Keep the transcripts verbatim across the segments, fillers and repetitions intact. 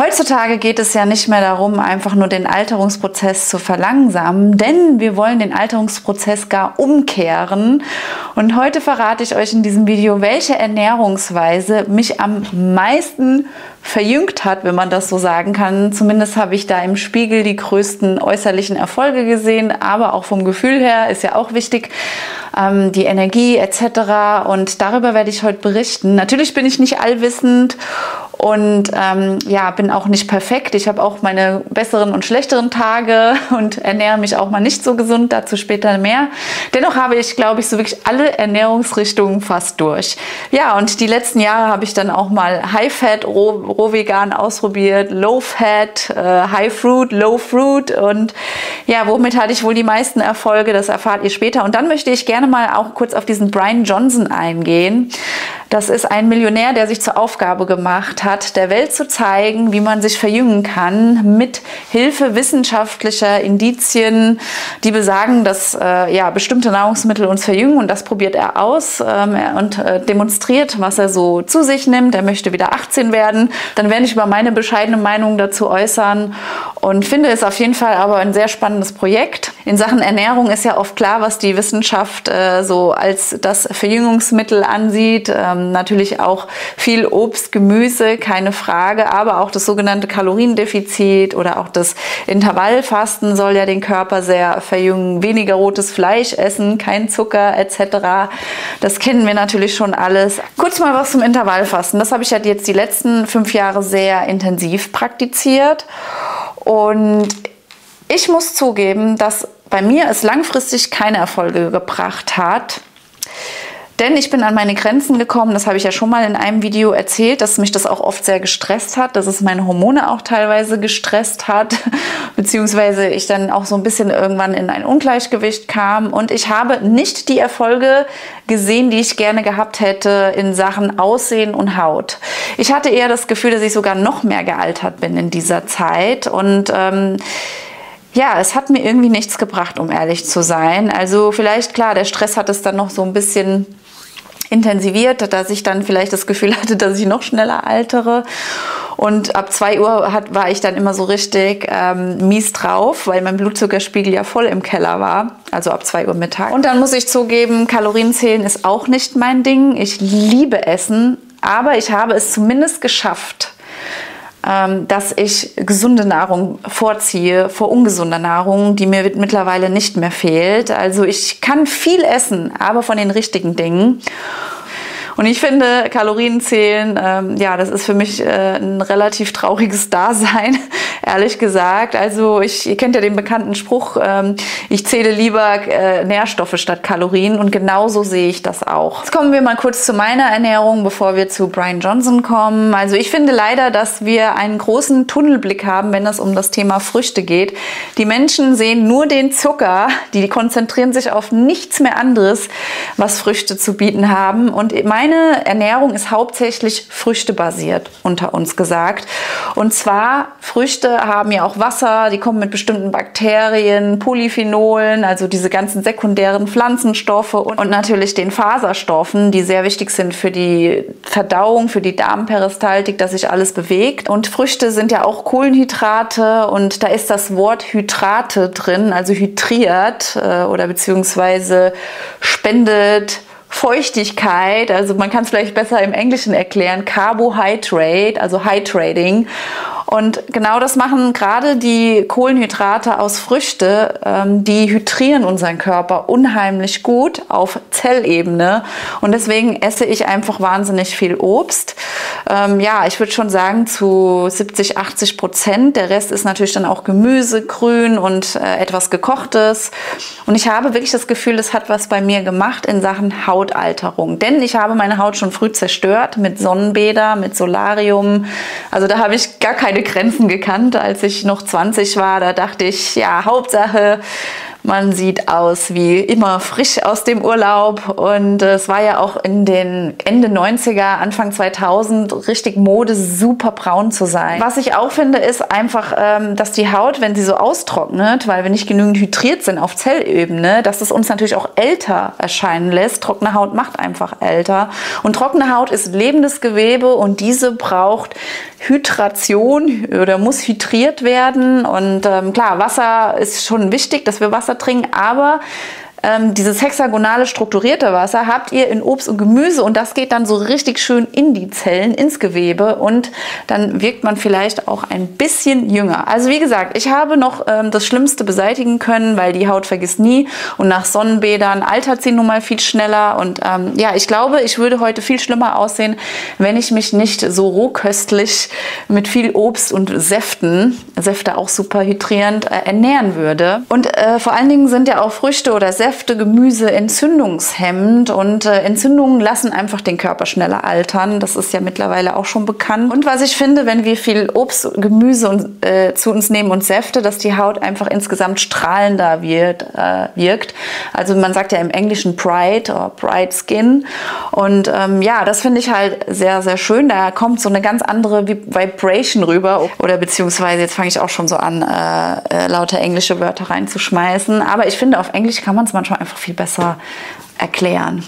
Heutzutage geht es ja nicht mehr darum, einfach nur den Alterungsprozess zu verlangsamen, denn wir wollen den Alterungsprozess gar umkehren. Und heute verrate ich euch in diesem Video, welche Ernährungsweise mich am meisten verjüngt hat, wenn man das so sagen kann. Zumindest habe ich da im Spiegel die größten äußerlichen Erfolge gesehen, aber auch vom Gefühl her ist ja auch wichtig, ähm, die Energie et cetera. Und darüber werde ich heute berichten. Natürlich bin ich nicht allwissend und ähm, ja, bin auch nicht perfekt. Ich habe auch meine besseren und schlechteren Tage und ernähre mich auch mal nicht so gesund, dazu später mehr. Dennoch habe ich, glaube ich, so wirklich alle Ernährungsrichtungen fast durch. Ja, und die letzten Jahre habe ich dann auch mal High-Fat, roh, roh vegan ausprobiert, Low-Fat, äh, High-Fruit, Low-Fruit und ja, womit hatte ich wohl die meisten Erfolge, das erfahrt ihr später. Und dann möchte ich gerne mal auch kurz auf diesen Brian Johnson eingehen. Das ist ein Millionär, der sich zur Aufgabe gemacht hat, der Welt zu zeigen, wie man sich verjüngen kann, mit Hilfe wissenschaftlicher Indizien, die besagen, dass äh, ja, bestimmte Nahrungsmittel uns verjüngen. Und das probiert er aus ähm, und äh, demonstriert, was er so zu sich nimmt. Er möchte wieder achtzehn werden. Dann werde ich über meine bescheidene Meinung dazu äußern und finde es auf jeden Fall aber ein sehr spannendes Projekt. In Sachen Ernährung ist ja oft klar, was die Wissenschaft äh, so als das Verjüngungsmittel ansieht. Ähm, Natürlich auch viel Obst, Gemüse, keine Frage, aber auch das sogenannte Kaloriendefizit oder auch das Intervallfasten soll ja den Körper sehr verjüngen. Weniger rotes Fleisch essen, kein Zucker et cetera. Das kennen wir natürlich schon alles. Kurz mal was zum Intervallfasten. Das habe ich ja jetzt die letzten fünf Jahre sehr intensiv praktiziert und ich muss zugeben, dass bei mir es langfristig keine Erfolge gebracht hat. Denn ich bin an meine Grenzen gekommen, das habe ich ja schon mal in einem Video erzählt, dass mich das auch oft sehr gestresst hat, dass es meine Hormone auch teilweise gestresst hat, beziehungsweise ich dann auch so ein bisschen irgendwann in ein Ungleichgewicht kam. Und ich habe nicht die Erfolge gesehen, die ich gerne gehabt hätte in Sachen Aussehen und Haut. Ich hatte eher das Gefühl, dass ich sogar noch mehr gealtert bin in dieser Zeit und ähm, ja, es hat mir irgendwie nichts gebracht, um ehrlich zu sein. Also vielleicht, klar, der Stress hat es dann noch so ein bisschen intensiviert, dass ich dann vielleicht das Gefühl hatte, dass ich noch schneller altere. Und ab zwei Uhr hat, war ich dann immer so richtig ähm, mies drauf, weil mein Blutzuckerspiegel ja voll im Keller war. Also ab zwei Uhr Mittag. Und dann muss ich zugeben, Kalorienzählen ist auch nicht mein Ding. Ich liebe Essen, aber ich habe es zumindest geschafft, dass ich gesunde Nahrung vorziehe vor ungesunder Nahrung, die mir mittlerweile nicht mehr fehlt. Also ich kann viel essen, aber von den richtigen Dingen. Und ich finde, Kalorienzählen, ähm, ja, das ist für mich äh, ein relativ trauriges Dasein, ehrlich gesagt. Also ich, ihr kennt ja den bekannten Spruch, ähm, ich zähle lieber äh, Nährstoffe statt Kalorien und genauso sehe ich das auch. Jetzt kommen wir mal kurz zu meiner Ernährung, bevor wir zu Brian Johnson kommen. Also ich finde leider, dass wir einen großen Tunnelblick haben, wenn es um das Thema Früchte geht. Die Menschen sehen nur den Zucker, die konzentrieren sich auf nichts mehr anderes, was Früchte zu bieten haben. Und meine Meine Ernährung ist hauptsächlich früchtebasiert, unter uns gesagt. Und zwar, Früchte haben ja auch Wasser, die kommen mit bestimmten Bakterien, Polyphenolen, also diese ganzen sekundären Pflanzenstoffe und, und natürlich den Faserstoffen, die sehr wichtig sind für die Verdauung, für die Darmperistaltik, dass sich alles bewegt. Und Früchte sind ja auch Kohlenhydrate und da ist das Wort Hydrate drin, also hydriert äh, oder beziehungsweise spendet Feuchtigkeit, also man kann es vielleicht besser im Englischen erklären, Carbohydrate, also Hydrating. Und genau das machen gerade die Kohlenhydrate aus Früchte, ähm, die hydrieren unseren Körper unheimlich gut auf Zellebene. Und deswegen esse ich einfach wahnsinnig viel Obst. Ähm, ja, ich würde schon sagen zu siebzig, achtzig Prozent. Der Rest ist natürlich dann auch Gemüse, Grün und äh, etwas Gekochtes. Und ich habe wirklich das Gefühl, es hat was bei mir gemacht in Sachen Hautalterung. Denn ich habe meine Haut schon früh zerstört mit Sonnenbäder, mit Solarium. Also da habe ich gar keine Grenzen gekannt, als ich noch zwanzig war. Da dachte ich, ja, Hauptsache Man sieht aus wie immer frisch aus dem Urlaub und es war ja auch in den Ende neunziger, Anfang zweitausend richtig Mode, super braun zu sein. Was ich auch finde, ist einfach, dass die Haut, wenn sie so austrocknet, weil wir nicht genügend hydriert sind auf Zellebene, dass es uns natürlich auch älter erscheinen lässt. Trockene Haut macht einfach älter und trockene Haut ist lebendes Gewebe und diese braucht Hydration oder muss hydriert werden und ähm, klar, Wasser ist schon wichtig, dass wir Wasser trinken, aber ähm, dieses hexagonale strukturierte Wasser habt ihr in Obst und Gemüse und das geht dann so richtig schön in die Zellen, ins Gewebe und dann wirkt man vielleicht auch ein bisschen jünger. Also wie gesagt, ich habe noch ähm, das Schlimmste beseitigen können, weil die Haut vergisst nie und nach Sonnenbädern altert sie nun mal viel schneller und ähm, ja, ich glaube, ich würde heute viel schlimmer aussehen, wenn ich mich nicht so rohköstlich mit viel Obst und Säften, Säfte auch super hydrierend, äh, ernähren würde. Und äh, vor allen Dingen sind ja auch Früchte oder Säfte Säfte, Gemüse entzündungshemmend und äh, Entzündungen lassen einfach den Körper schneller altern. Das ist ja mittlerweile auch schon bekannt. Und was ich finde, wenn wir viel Obst, Gemüse und, äh, zu uns nehmen und Säfte, dass die Haut einfach insgesamt strahlender wird, äh, wirkt. Also man sagt ja im Englischen bright oder bright skin. Und ähm, ja, das finde ich halt sehr, sehr schön. Da kommt so eine ganz andere Vibration rüber. Oder beziehungsweise, jetzt fange ich auch schon so an, äh, äh, lauter englische Wörter reinzuschmeißen. Aber ich finde, auf Englisch kann man es manchmal einfach viel besser erklären.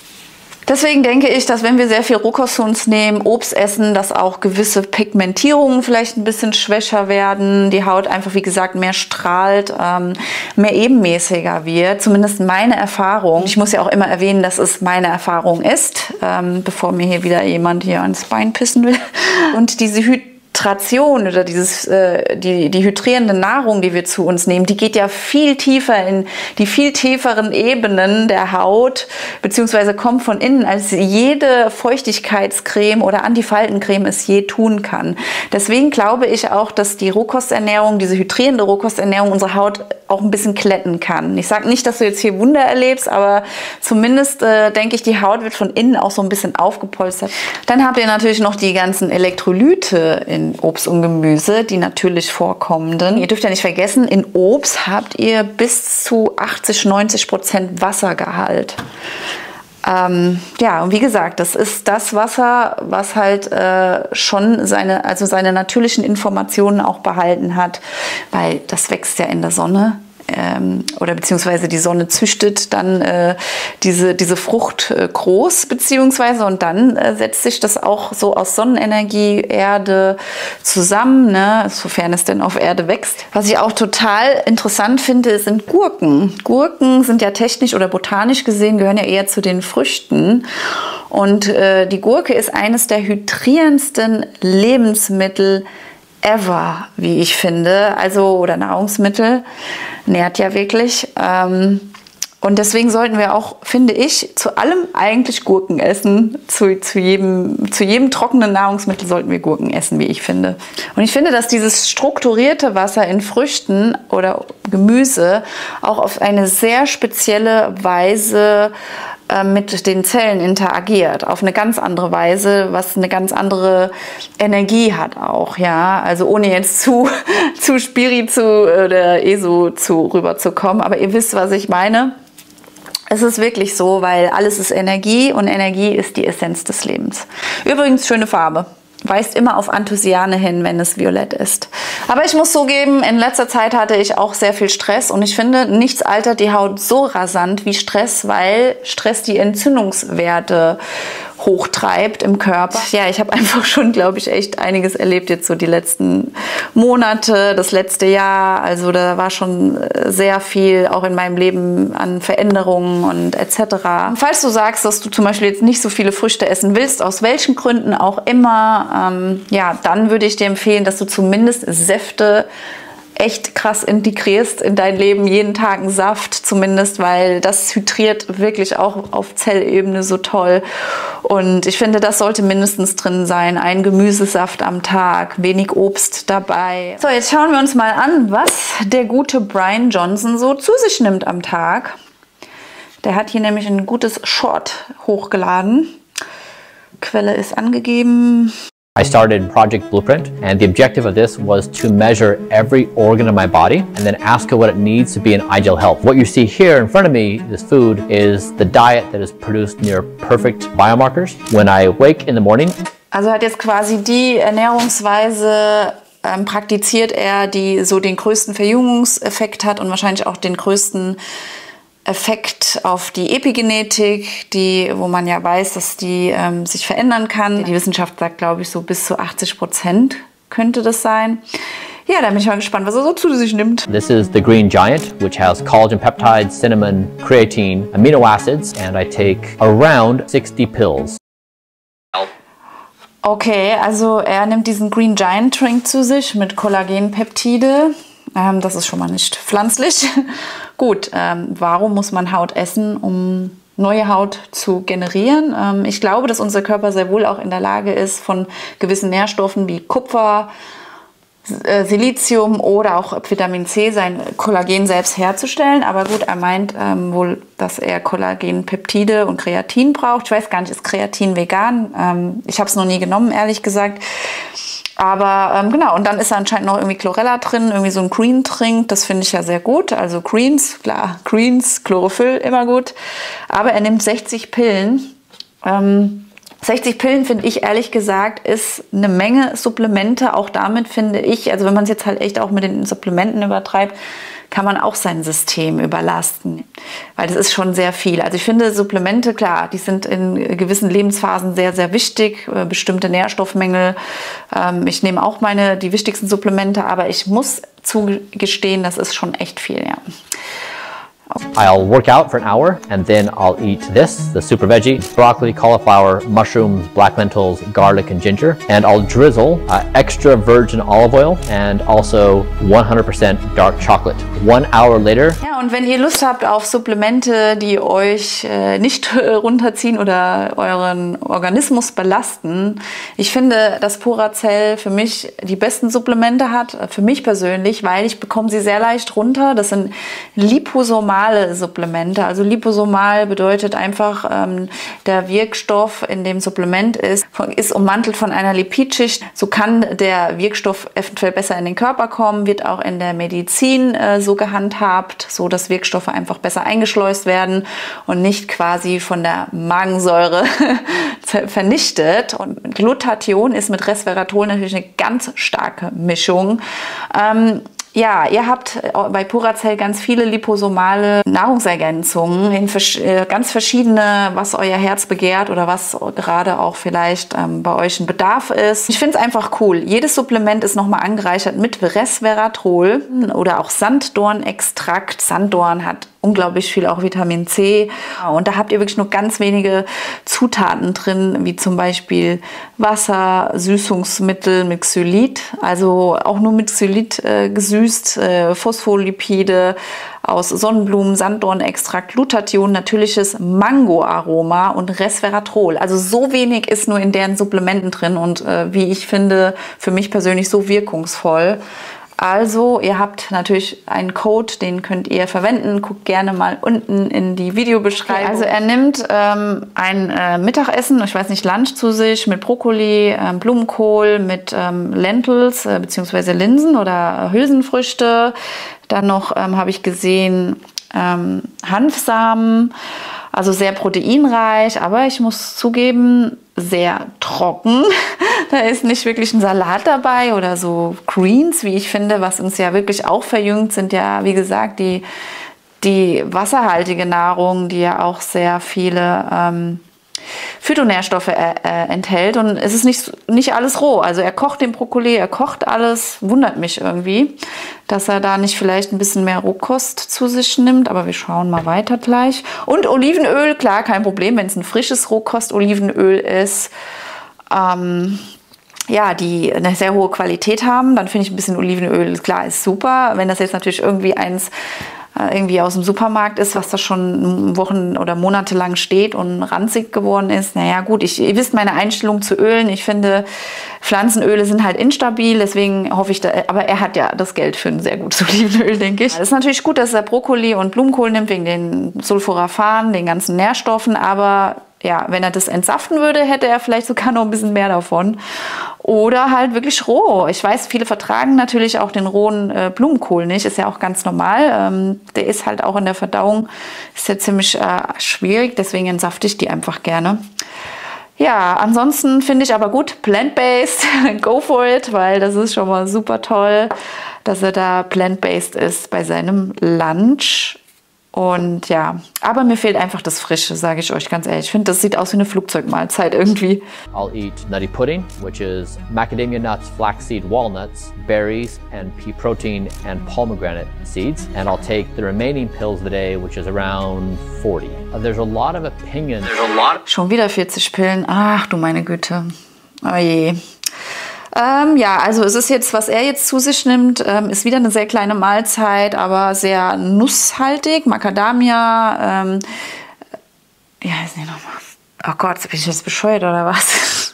Deswegen denke ich, dass wenn wir sehr viel Rohkost zu uns nehmen, Obst essen, dass auch gewisse Pigmentierungen vielleicht ein bisschen schwächer werden, die Haut einfach, wie gesagt, mehr strahlt, ähm, mehr ebenmäßiger wird. Zumindest meine Erfahrung. Ich muss ja auch immer erwähnen, dass es meine Erfahrung ist, ähm, bevor mir hier wieder jemand hier ans Bein pissen will. Und diese Hyd Hydration oder dieses, äh, die, die hydrierende Nahrung, die wir zu uns nehmen, die geht ja viel tiefer in die viel tieferen Ebenen der Haut, beziehungsweise kommt von innen, als jede Feuchtigkeitscreme oder Antifaltencreme es je tun kann. Deswegen glaube ich auch, dass die Rohkosternährung, diese hydrierende Rohkosternährung unsere Haut auch ein bisschen kletten kann. Ich sage nicht, dass du jetzt hier Wunder erlebst, aber zumindest äh, denke ich, die Haut wird von innen auch so ein bisschen aufgepolstert. Dann habt ihr natürlich noch die ganzen Elektrolyte in Obst und Gemüse, die natürlich vorkommenden. Ihr dürft ja nicht vergessen, in Obst habt ihr bis zu achtzig, neunzig Prozent Wassergehalt. Ähm, ja, und wie gesagt, das ist das Wasser, was halt äh, schon seine, also seine natürlichen Informationen auch behalten hat, weil das wächst ja in der Sonne. Ähm, oder beziehungsweise die Sonne züchtet dann äh, diese, diese Frucht äh, groß, beziehungsweise und dann äh, setzt sich das auch so aus Sonnenenergie, Erde zusammen, ne, sofern es denn auf Erde wächst. Was ich auch total interessant finde, sind Gurken. Gurken sind ja technisch oder botanisch gesehen, gehören ja eher zu den Früchten. Und äh, die Gurke ist eines der hydrierendsten Lebensmittel ever, wie ich finde, also oder Nahrungsmittel, nährt ja wirklich. Ähm, und deswegen sollten wir auch, finde ich, zu allem eigentlich Gurken essen. Zu, zu, jedem, zu jedem trockenen Nahrungsmittel sollten wir Gurken essen, wie ich finde. Und ich finde, dass dieses strukturierte Wasser in Früchten oder Gemüse auch auf eine sehr spezielle Weise mit den Zellen interagiert, auf eine ganz andere Weise, was eine ganz andere Energie hat auch, ja, also ohne jetzt zu, zu Spiritu oder ESO zu rüberzukommen, aber ihr wisst, was ich meine. Es ist wirklich so, weil alles ist Energie und Energie ist die Essenz des Lebens. Übrigens, schöne Farbe. Weist immer auf Anthocyane hin, wenn es violett ist. Aber ich muss zugeben, in letzter Zeit hatte ich auch sehr viel Stress und ich finde, nichts altert die Haut so rasant wie Stress, weil Stress die Entzündungswerte hochtreibt im Körper. Ja, ich habe einfach schon, glaube ich, echt einiges erlebt jetzt so die letzten Monate, das letzte Jahr. Also da war schon sehr viel auch in meinem Leben an Veränderungen und et cetera. Falls du sagst, dass du zum Beispiel jetzt nicht so viele Früchte essen willst, aus welchen Gründen auch immer, ähm, ja, dann würde ich dir empfehlen, dass du zumindest Säfte echt krass integrierst in dein Leben, jeden Tag einen Saft zumindest, weil das hydriert wirklich auch auf Zellebene so toll. Und ich finde, das sollte mindestens drin sein. Ein Gemüsesaft am Tag, wenig Obst dabei. So, jetzt schauen wir uns mal an, was der gute Brian Johnson so zu sich nimmt am Tag. Der hat hier nämlich ein gutes Short hochgeladen. Quelle ist angegeben. I started Project Blueprint, and the objective of this was to measure every organ of my body and then ask it what it needs to be in ideal health. What you see here in front of me, this food, is the diet that has produced near perfect biomarkers. When I wake in the morning. Also hat jetzt quasi die Ernährungsweise ähm, praktiziert er, die so den größten Verjüngungseffekt hat und wahrscheinlich auch den größten Effekt auf die Epigenetik, die, wo man ja weiß, dass die ähm, sich verändern kann. Die Wissenschaft sagt, glaube ich, so bis zu achtzig Prozent könnte das sein. Ja, da bin ich mal gespannt, was er so zu sich nimmt. This is the Green Giant, which has collagen peptides, cinnamon, creatine, amino acids, and I take around sixty pills. Okay, also er nimmt diesen Green Giant Drink zu sich mit Kollagenpeptide. Ähm, das ist schon mal nicht pflanzlich. Gut, ähm, warum muss man Haut essen, um neue Haut zu generieren? Ähm, ich glaube, dass unser Körper sehr wohl auch in der Lage ist, von gewissen Nährstoffen wie Kupfer, äh, Silizium oder auch Vitamin C sein Kollagen selbst herzustellen. Aber gut, er meint ähm, wohl, dass er Kollagenpeptide und Kreatin braucht. Ich weiß gar nicht, ist Kreatin vegan? Ähm, ich habe es noch nie genommen, ehrlich gesagt. Aber ähm, genau, und dann ist da anscheinend noch irgendwie Chlorella drin, irgendwie so ein Green-Trink, das finde ich ja sehr gut. Also Greens, klar, Greens, Chlorophyll, immer gut. Aber er nimmt sechzig Pillen. Ähm, sechzig Pillen, finde ich ehrlich gesagt, ist eine Menge Supplemente. Auch damit finde ich, also wenn man es jetzt halt echt auch mit den Supplementen übertreibt, kann man auch sein System überlasten, weil das ist schon sehr viel. Also ich finde Supplemente, klar, die sind in gewissen Lebensphasen sehr, sehr wichtig, bestimmte Nährstoffmängel. Ich nehme auch meine, die wichtigsten Supplemente, aber ich muss zugestehen, das ist schon echt viel, ja. I'll work out for an hour and then I'll eat this, the super veggie, broccoli, cauliflower, mushrooms, black lentils, garlic and ginger. And I'll drizzle uh, extra virgin olive oil and also one hundred percent dark chocolate. One hour later. Ja, und wenn ihr Lust habt auf Supplemente, die euch äh, nicht runterziehen oder euren Organismus belasten, ich finde, dass Poracell für mich die besten Supplemente hat, für mich persönlich, weil ich bekomme sie sehr leicht runter. Das sind liposomale Supplemente. Also liposomal bedeutet einfach, ähm, der Wirkstoff in dem Supplement ist, ist ummantelt von einer Lipidschicht. So kann der Wirkstoff eventuell besser in den Körper kommen, wird auch in der Medizin äh, so gehandhabt, so dass Wirkstoffe einfach besser eingeschleust werden und nicht quasi von der Magensäure vernichtet. Und Glutathion ist mit Resveratrol natürlich eine ganz starke Mischung. Ähm, Ja, ihr habt bei Poracell ganz viele liposomale Nahrungsergänzungen, in ganz verschiedene, was euer Herz begehrt oder was gerade auch vielleicht ähm, bei euch ein Bedarf ist. Ich finde es einfach cool. Jedes Supplement ist nochmal angereichert mit Resveratrol oder auch Sanddornextrakt. Sanddorn hat unglaublich viel auch Vitamin C. Und da habt ihr wirklich nur ganz wenige Zutaten drin, wie zum Beispiel Wasser, Süßungsmittel mit Xylit, also auch nur mit Xylit äh, gesüßt, äh, Phospholipide aus Sonnenblumen, Sanddornextrakt, Glutathion, natürliches Mangoaroma und Resveratrol. Also so wenig ist nur in deren Supplementen drin und äh, wie ich finde, für mich persönlich so wirkungsvoll. Also, ihr habt natürlich einen Code, den könnt ihr verwenden. Guckt gerne mal unten in die Videobeschreibung. Okay, also er nimmt ähm, ein äh, Mittagessen, ich weiß nicht, Lunch zu sich mit Brokkoli, ähm, Blumenkohl, mit ähm, Lentils äh, bzw. Linsen oder Hülsenfrüchte. Dann noch ähm, habe ich gesehen ähm, Hanfsamen, also sehr proteinreich, aber ich muss zugeben, sehr trocken. Da ist nicht wirklich ein Salat dabei oder so Greens, wie ich finde, was uns ja wirklich auch verjüngt, sind ja, wie gesagt, die, die wasserhaltige Nahrung, die ja auch sehr viele ähm, Phytonährstoffe äh, äh, enthält. Und es ist nicht, nicht alles roh. Also er kocht den Brokkoli, er kocht alles. Wundert mich irgendwie, dass er da nicht vielleicht ein bisschen mehr Rohkost zu sich nimmt. Aber wir schauen mal weiter gleich. Und Olivenöl, klar, kein Problem, wenn es ein frisches Rohkost-Olivenöl ist. Ähm, ja, die eine sehr hohe Qualität haben, dann finde ich ein bisschen Olivenöl, klar, ist super. Wenn das jetzt natürlich irgendwie eins irgendwie aus dem Supermarkt ist, was da schon Wochen oder Monate lang steht und ranzig geworden ist. Naja gut, ich, ihr wisst meine Einstellung zu Ölen. Ich finde, Pflanzenöle sind halt instabil, deswegen hoffe ich, da, aber er hat ja das Geld für ein sehr gutes Olivenöl, denke ich. Es ist natürlich gut, dass er Brokkoli und Blumenkohl nimmt, wegen den Sulforaphan, den ganzen Nährstoffen, aber ja, wenn er das entsaften würde, hätte er vielleicht sogar noch ein bisschen mehr davon. Oder halt wirklich roh. Ich weiß, viele vertragen natürlich auch den rohen äh, Blumenkohl nicht. Ist ja auch ganz normal. Ähm, der ist halt auch in der Verdauung, ist ja ziemlich äh, schwierig. Deswegen entsafte ich die einfach gerne. Ja, ansonsten finde ich aber gut, plant-based, go for it, weil das ist schon mal super toll, dass er da plant-based ist bei seinem Lunch. Und ja, aber mir fehlt einfach das Frische, sage ich euch ganz ehrlich. Ich finde, das sieht aus wie eine Flugzeugmahlzeit irgendwie. I'll eat nutty pudding, which is macadamia nuts, flaxseed, walnuts, berries, and pea protein and pomegranate seeds. And I'll take the remaining pills of the day, which is around forty. Uh, there's a lot of opinions. There's a lot. Schon wieder vierzig Pillen. Ach du meine Güte. Oh je. Ähm, ja, also es ist jetzt, was er jetzt zu sich nimmt, ähm, ist wieder eine sehr kleine Mahlzeit, aber sehr nusshaltig. Macadamia, ähm, ja, ist nicht nochmal. Oh Gott, bin ich jetzt bescheuert oder was?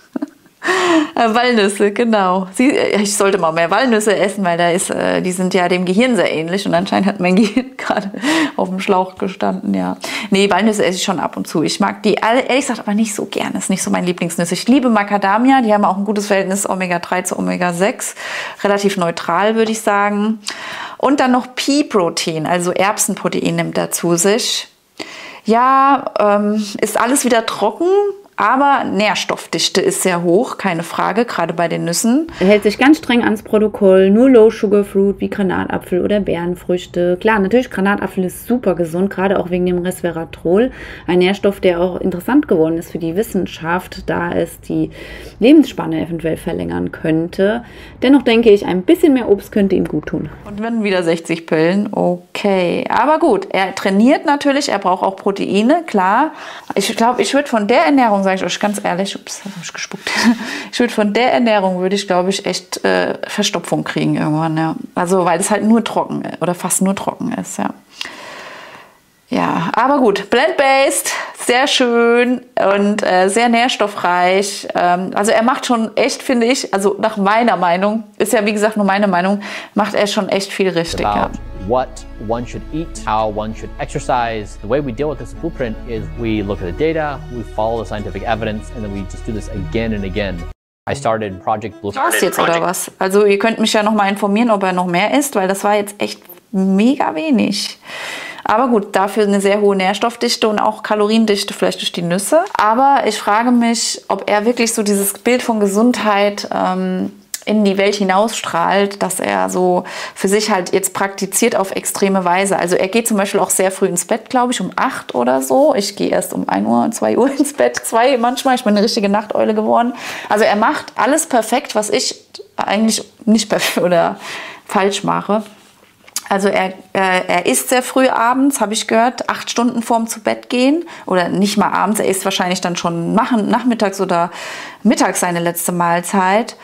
Walnüsse, genau. Sie, ich sollte mal mehr Walnüsse essen, weil da ist, äh, die sind ja dem Gehirn sehr ähnlich und anscheinend hat mein Gehirn gerade auf dem Schlauch gestanden, ja. Nee, Walnüsse esse ich schon ab und zu. Ich mag die, ehrlich gesagt, aber nicht so gerne. Ist nicht so mein Lieblingsnüsse. Ich liebe Macadamia, die haben auch ein gutes Verhältnis Omega drei zu Omega sechs. Relativ neutral, würde ich sagen. Und dann noch Pea-Protein, also Erbsenprotein nimmt er zu sich. Ja, ähm, ist alles wieder trocken. Aber Nährstoffdichte ist sehr hoch, keine Frage, gerade bei den Nüssen. Er hält sich ganz streng ans Protokoll, nur Low-Sugar-Fruit wie Granatapfel oder Beerenfrüchte. Klar, natürlich, Granatapfel ist super gesund, gerade auch wegen dem Resveratrol. Ein Nährstoff, der auch interessant geworden ist für die Wissenschaft, da es die Lebensspanne eventuell verlängern könnte. Dennoch denke ich, ein bisschen mehr Obst könnte ihm gut tun. Und wenn wieder sechzig Pillen, okay. Aber gut, er trainiert natürlich, er braucht auch Proteine, klar. Ich glaube, ich würde von der Ernährung, sage ich euch ganz ehrlich, ups, habe ich gespuckt. Ich würde von der Ernährung, würde ich, glaube ich, echt äh, Verstopfung kriegen irgendwann, ja. Also, weil es halt nur trocken oder fast nur trocken ist, ja. Ja, aber gut, plant-based, sehr schön und äh, sehr nährstoffreich. Ähm, also er macht schon echt, finde ich, also nach meiner Meinung, ist ja wie gesagt nur meine Meinung, macht er schon echt viel richtig. Ja. What one should eat, how one should exercise. The way we deal with this blueprint is we look at the data, we follow the scientific evidence, and then we just do this again and again. I started Project Blueprint. Was jetzt oder was? Also ihr könnt mich ja noch mal informieren, ob er noch mehr isst, weil das war jetzt echt mega wenig. Aber gut, dafür eine sehr hohe Nährstoffdichte und auch Kaloriendichte vielleicht durch die Nüsse. Aber ich frage mich, ob er wirklich so dieses Bild von Gesundheit ähm, in die Welt hinausstrahlt, dass er so für sich halt jetzt praktiziert auf extreme Weise. Also er geht zum Beispiel auch sehr früh ins Bett, glaube ich, um acht oder so. Ich gehe erst um ein Uhr, zwei Uhr ins Bett, zwei manchmal. Ich bin eine richtige Nachteule geworden. Also er macht alles perfekt, was ich eigentlich nicht perfekt oder falsch mache. Also er, äh, er isst sehr früh abends, habe ich gehört, acht Stunden vorm zu Bett gehen. Oder nicht mal abends, er isst wahrscheinlich dann schon nachmittags oder mittags seine letzte Mahlzeit.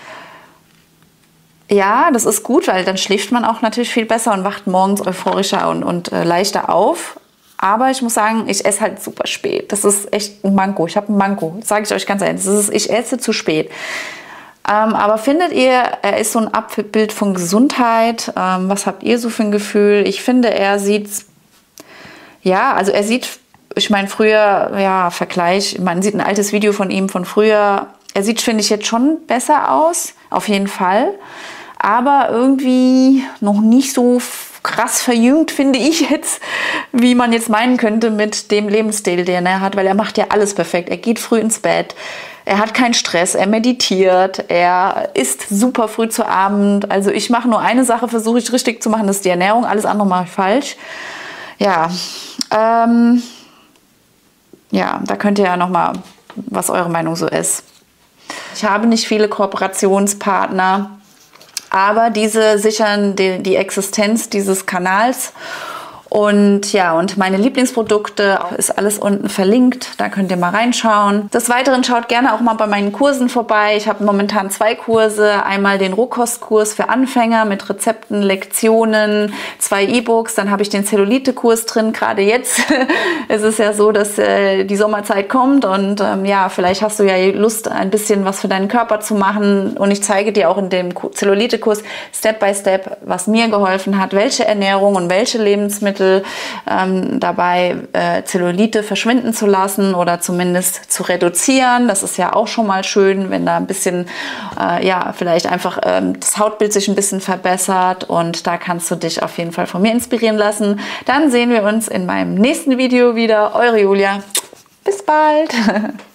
Ja, das ist gut, weil dann schläft man auch natürlich viel besser und wacht morgens euphorischer und, und äh, leichter auf. Aber ich muss sagen, ich esse halt super spät. Das ist echt ein Manko. Ich habe ein Manko, sage ich euch ganz ehrlich. Das ist, ich esse zu spät. Ähm, aber findet ihr, er ist so ein Abbild von Gesundheit? Ähm, was habt ihr so für ein Gefühl? Ich finde, er sieht, ja, also er sieht, ich meine, früher, ja, Vergleich, man sieht ein altes Video von ihm von früher. Er sieht, finde ich, jetzt schon besser aus, auf jeden Fall. Aber irgendwie noch nicht so krass verjüngt, finde ich jetzt, wie man jetzt meinen könnte mit dem Lebensstil, den er hat, weil er macht ja alles perfekt. Er geht früh ins Bett, er hat keinen Stress, er meditiert, er isst super früh zu Abend. Also ich mache nur eine Sache, versuche ich richtig zu machen, das ist die Ernährung, alles andere mache ich falsch. Ja, ähm, ja, da könnt ihr ja nochmal, was eure Meinung so ist. Ich habe nicht viele Kooperationspartner, aber diese sichern die, die Existenz dieses Kanals. Und ja, und meine Lieblingsprodukte ist alles unten verlinkt, da könnt ihr mal reinschauen. Des Weiteren schaut gerne auch mal bei meinen Kursen vorbei. Ich habe momentan zwei Kurse, einmal den Rohkostkurs für Anfänger mit Rezepten, Lektionen, zwei E-Books, dann habe ich den Zellulite-Kurs drin. Gerade jetzt ist es ja so, dass äh, die Sommerzeit kommt und ähm, ja, vielleicht hast du ja Lust, ein bisschen was für deinen Körper zu machen und ich zeige dir auch in dem Zellulite-Kurs Step by Step, was mir geholfen hat, welche Ernährung und welche Lebensmittel Hautmittel ähm, dabei, äh, Zellulite verschwinden zu lassen oder zumindest zu reduzieren. Das ist ja auch schon mal schön, wenn da ein bisschen, äh, ja, vielleicht einfach ähm, das Hautbild sich ein bisschen verbessert, und da kannst du dich auf jeden Fall von mir inspirieren lassen. Dann sehen wir uns in meinem nächsten Video wieder. Eure Julia. Bis bald!